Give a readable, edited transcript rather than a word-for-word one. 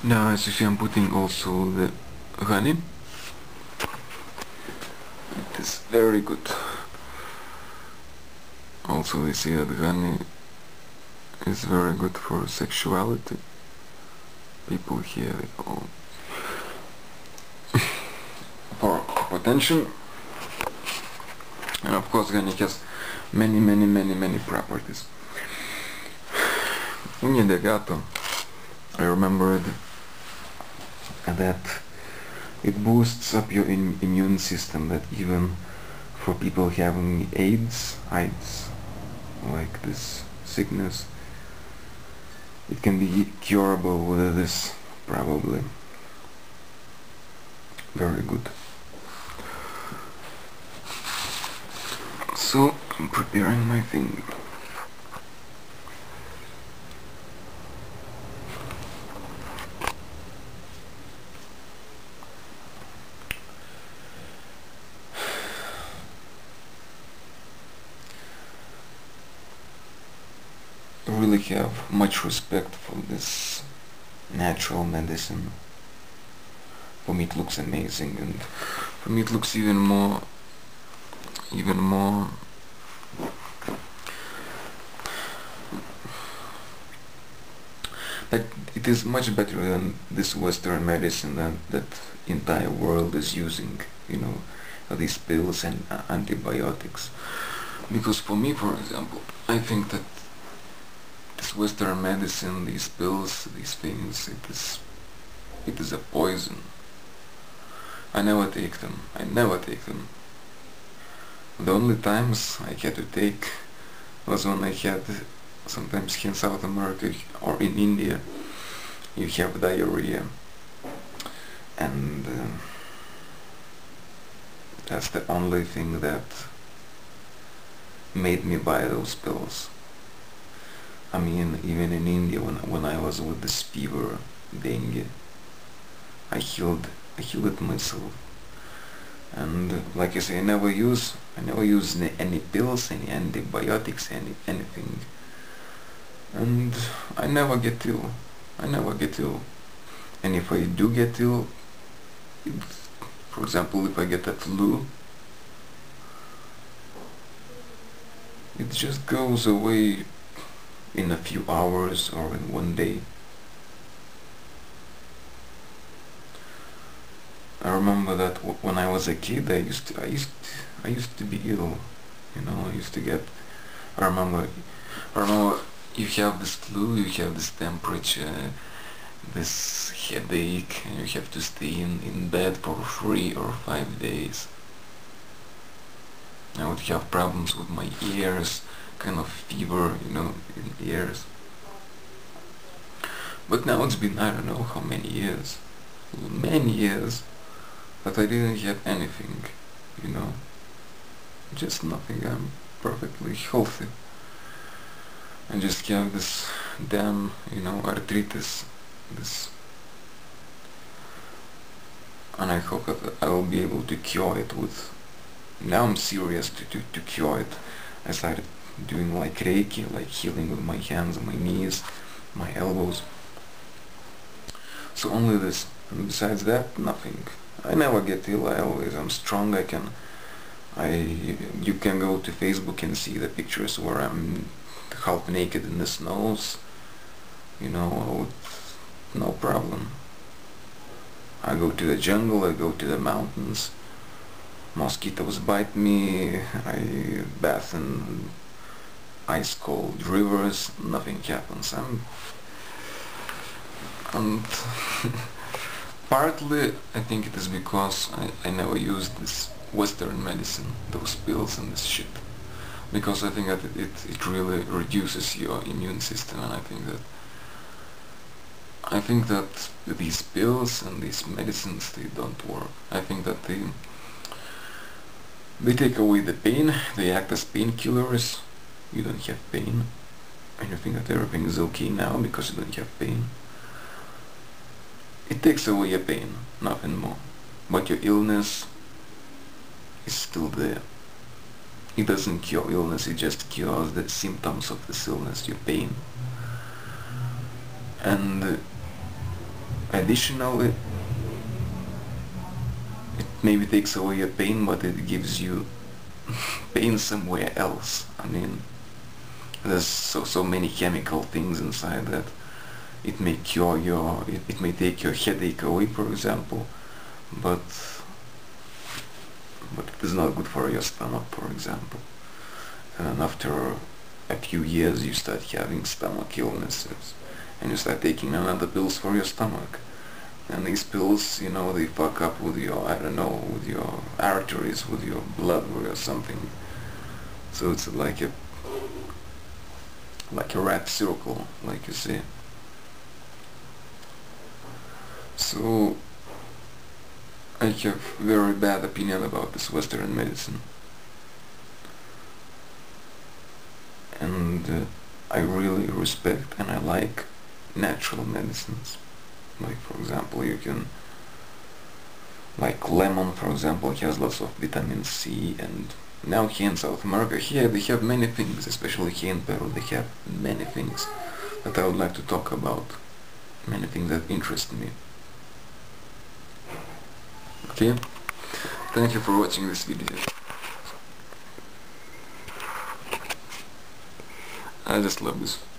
Now as you see, I'm putting also the honey. It is very good. Also we see that honey is very good for sexuality. People here for potential. And of course honey has many properties. Unyedegato, I remembered that it boosts up your immune system, that even for people having AIDS, like this sickness, it can be curable with this, probably. Very good. So, I'm preparing my thing. Really have much respect for this natural medicine. For me it looks amazing, and for me it looks even more that it is much better than this Western medicine that entire world is using, you know, these pills and antibiotics. Because for me, for example, I think that this Western medicine, these pills, these things, it is a poison. I never take them. The only times I had to take was when I had, sometimes here in South America or in India, you have diarrhea, and that's the only thing that made me buy those pills. I mean, even in India, when I was with this fever, dengue, I healed it myself. And like I say, I never use any pills, any antibiotics, anything. And I never get ill. And if I do get ill, for example, if I get a flu, it just goes away in a few hours or in one day. I remember that when I was a kid, I used to be ill, you know. I remember you have this flu, you have this temperature, this headache, and you have to stay in bed for 3 or 5 days. I would have problems with my ears, kind of fever, you know, in ears. But now it's been, I don't know how many years, that I didn't have anything, you know, just nothing. I'm perfectly healthy. I just have this damn, you know, arthritis, and I hope that I will be able to cure it with, now I'm serious to cure it. I started doing like Reiki, like healing with my hands and my knees, my elbows. So only this, and besides that, nothing. I never get ill. I'm strong. You can go to Facebook and see the pictures where I'm half naked in the snows, you know, with no problem. I go to the jungle, I go to the mountains, mosquitoes bite me, I bath in ice cold rivers, nothing happens. And partly I think it is because I never used this Western medicine, those pills and this shit. Because I think that it really reduces your immune system, and I think that these pills and these medicines, they don't work. I think that they take away the pain, they act as painkillers. You don't have pain, and you think that everything is okay now because you don't have pain. It takes away your pain, nothing more. But your illness is still there. It doesn't cure illness, it just cures the symptoms of this illness, your pain. And I additionally, it maybe takes away your pain, but it gives you pain somewhere else. I mean, there's so many chemical things inside that it may cure it may take your headache away, for example, but it is not good for your stomach, for example. And then after a few years you start having stomach illnesses, and you start taking another pills for your stomach. And these pills, you know, they fuck up with your, I don't know, with your arteries, with your blood or something. So it's like a rat circle, like you say. So I have very bad opinion about this Western medicine, and I really respect and I like natural medicines. Like, for example, you can, like lemon, for example, has lots of vitamin C, and now here in South America, here they have many things, especially here in Peru, they have many things that I would like to talk about, many things that interest me. Okay, thank you for watching this video. I just love this.